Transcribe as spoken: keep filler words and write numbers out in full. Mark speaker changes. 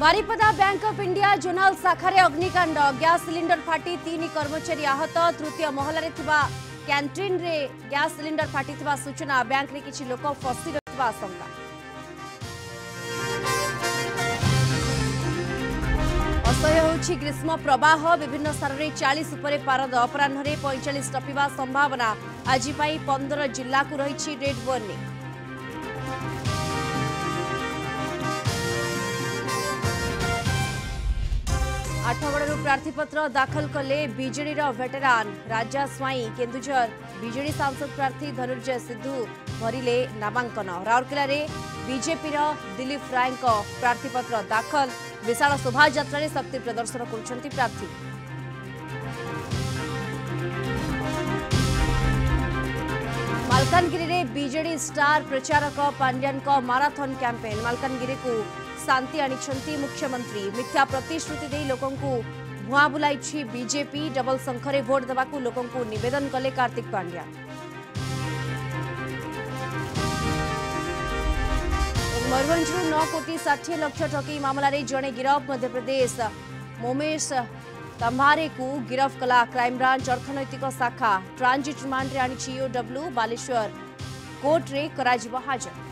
Speaker 1: Baripada bank of India zonal शाखारे अग्निकांड gas cylinder फाटी तीन कर्मचारी आहत तृतीय महलारे थिबा कैंटीन रे गैस सिलिंडर फाटी थिबा सूचना बैंक रे किछि लोक फसी रहिबा आशंका। असह्य होछि ग्रीष्म प्रवाह विभिन्न स्थान रे चालीस उपरे पारद अपराह्न रे पैंतालीस टपिबा संभावना आज पई पंद्रह जिल्ला को रहिछि रेड वार्निंग। आठगड़ू प्रार्थीपत्र दाखल कले BJD veteran Raja Swain Keonjhar BJD सांसद प्रार्थी धनुर्जय सिद्धू भरिले नामांकन। राउरकेला रे बीजेपी दिलीप राय प्रार्थीपत्र दाखल विशाल शोभायात्रा रे शक्ति प्रदर्शन करुछंती प्रार्थी। मालकानगिरी रे बीजेडी स्टार प्रचारक पांड्यान माराथन कैंपेन मालकानगिरी को शांति आनिछंती मुख्यमंत्री। मिथ्या प्रतिश्रुति दे लोकंकु भुआ बुलाई बीजेपी डबल संखरे भोट देवाकू लोकंकु निवेदन कले कार्तिक पांड्या। मयूरभंज नौ कोटी षाठी लक्ष ठकी मामला रे जड़े गिरफ मध्यप्रदेश मोमेश तंभारे को गिरफ कला क्राइमब्रांच अर्थनैतिक शाखा ट्रांजिट रिमांड रे आनी ईओडब्ल्यू बालेश्वर कोर्ट रे कराजिबो हाजर।